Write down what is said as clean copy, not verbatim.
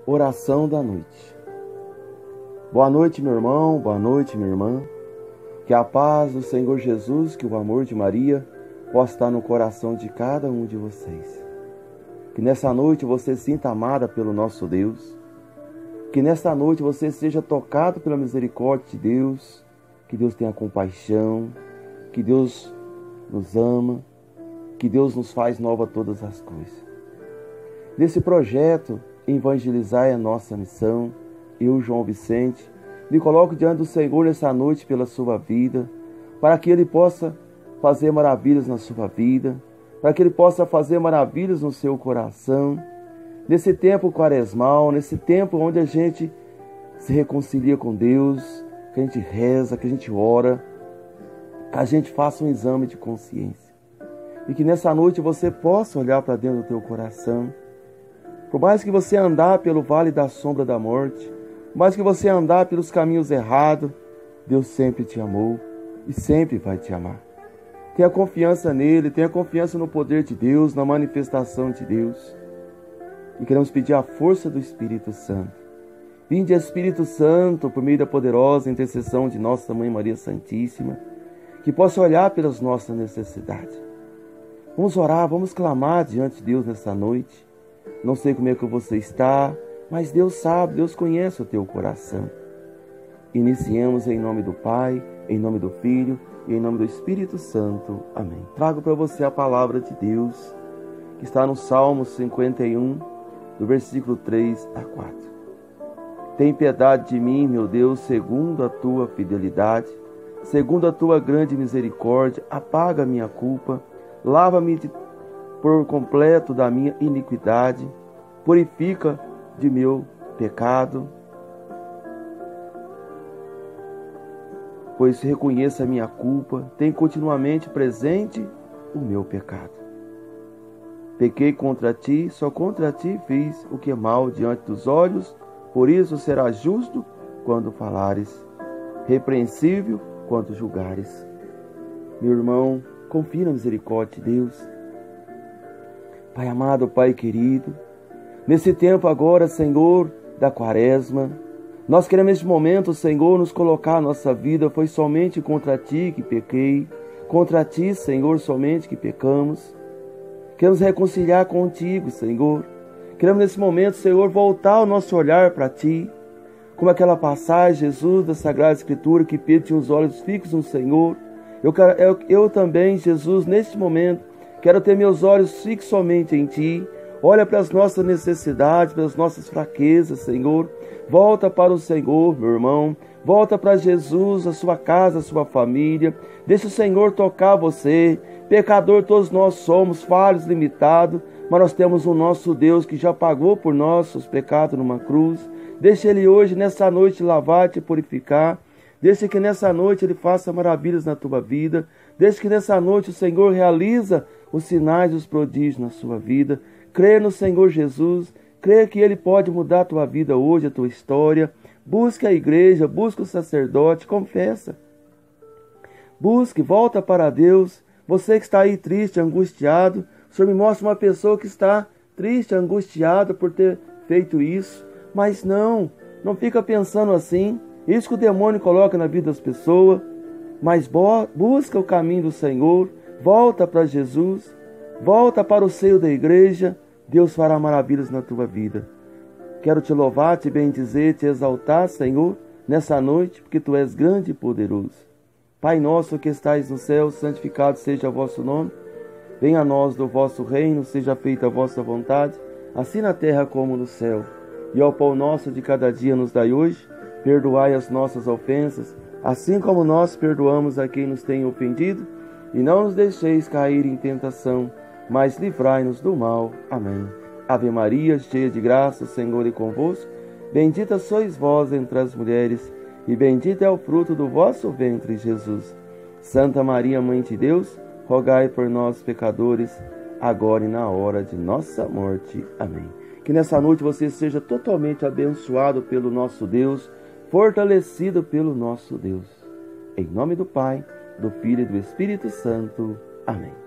Oração da noite. Boa noite, meu irmão, boa noite, minha irmã. Que a paz do Senhor Jesus, que o amor de Maria possa estar no coração de cada um de vocês. Que nessa noite você se sinta amada pelo nosso Deus. Que nessa noite você seja tocado pela misericórdia de Deus. Que Deus tenha compaixão. Que Deus nos ama. Que Deus nos faz nova todas as coisas. Nesse projeto, evangelizar é a nossa missão. Eu, João Vicente, me coloco diante do Senhor nessa noite pela sua vida, para que Ele possa fazer maravilhas na sua vida, para que Ele possa fazer maravilhas no seu coração, nesse tempo quaresmal, nesse tempo onde a gente se reconcilia com Deus, que a gente reza, que a gente ora, que a gente faça um exame de consciência. E que nessa noite você possa olhar para dentro do teu coração. Por mais que você andar pelo vale da sombra da morte, por mais que você andar pelos caminhos errados, Deus sempre te amou e sempre vai te amar. Tenha confiança nele, tenha confiança no poder de Deus, na manifestação de Deus. E queremos pedir a força do Espírito Santo. Vinde, Espírito Santo, por meio da poderosa intercessão de Nossa Mãe Maria Santíssima, que possa olhar pelas nossas necessidades. Vamos orar, vamos clamar diante de Deus nessa noite. Não sei como é que você está, mas Deus sabe, Deus conhece o teu coração. Iniciemos em nome do Pai, em nome do Filho e em nome do Espírito Santo. Amém. Trago para você a palavra de Deus, que está no Salmo 51, do versículo 3 a 4. Tem piedade de mim, meu Deus, segundo a tua fidelidade, segundo a tua grande misericórdia, apaga a minha culpa, lava-me por completo da minha iniquidade, purifica de meu pecado, pois reconheça a minha culpa, tem continuamente presente o meu pecado. Pequei contra ti, só contra ti fiz o que é mal diante dos olhos, por isso serás justo quando falares, repreensível quando julgares. Meu irmão, confie na misericórdia de Deus. Pai amado, Pai querido, nesse tempo agora, Senhor, da quaresma, nós queremos neste momento, Senhor, nos colocar a nossa vida, foi somente contra Ti que pequei, contra Ti, Senhor, somente que pecamos. Queremos reconciliar contigo, Senhor. Queremos nesse momento, Senhor, voltar o nosso olhar para Ti, como aquela passagem, Jesus, da Sagrada Escritura, que Pedro tinha os olhos fixos no Senhor. Eu também, Jesus, neste momento, quero ter meus olhos fixos somente em Ti. Olha para as nossas necessidades, para as nossas fraquezas, Senhor. Volta para o Senhor, meu irmão. Volta para Jesus, a sua casa, a sua família. Deixa o Senhor tocar você. Pecador todos nós somos, falhos, limitados. Mas nós temos o nosso Deus que já pagou por nossos pecados numa cruz. Deixa Ele hoje, nessa noite, lavar, te purificar. Deixa que nessa noite Ele faça maravilhas na tua vida. Deixa que nessa noite o Senhor realiza os sinais e os prodígios na sua vida. Crê no Senhor Jesus. Crê que Ele pode mudar a tua vida hoje, a tua história. Busque a igreja, busque o sacerdote, confessa. Busque, volta para Deus. Você que está aí triste, angustiado, o Senhor me mostra uma pessoa que está triste, angustiada por ter feito isso. Mas não fica pensando assim. Isso que o demônio coloca na vida das pessoas. Mas busca o caminho do Senhor. Volta para Jesus. Volta para o seio da igreja. Deus fará maravilhas na tua vida. Quero te louvar, te bendizer, te exaltar, Senhor, nessa noite, porque Tu és grande e poderoso. Pai nosso que estais no céu, santificado seja o vosso nome. Venha a nós do vosso reino, seja feita a vossa vontade, assim na terra como no céu. E ao pão nosso de cada dia nos dai hoje, perdoai as nossas ofensas, assim como nós perdoamos a quem nos tem ofendido, e não nos deixeis cair em tentação, mas livrai-nos do mal. Amém. Ave Maria, cheia de graça, o Senhor é convosco. Bendita sois vós entre as mulheres, e bendito é o fruto do vosso ventre, Jesus. Santa Maria, Mãe de Deus, rogai por nós, pecadores, agora e na hora de nossa morte. Amém. Que nessa noite você seja totalmente abençoado pelo nosso Deus, fortalecido pelo nosso Deus. Em nome do Pai, do Filho e do Espírito Santo. Amém.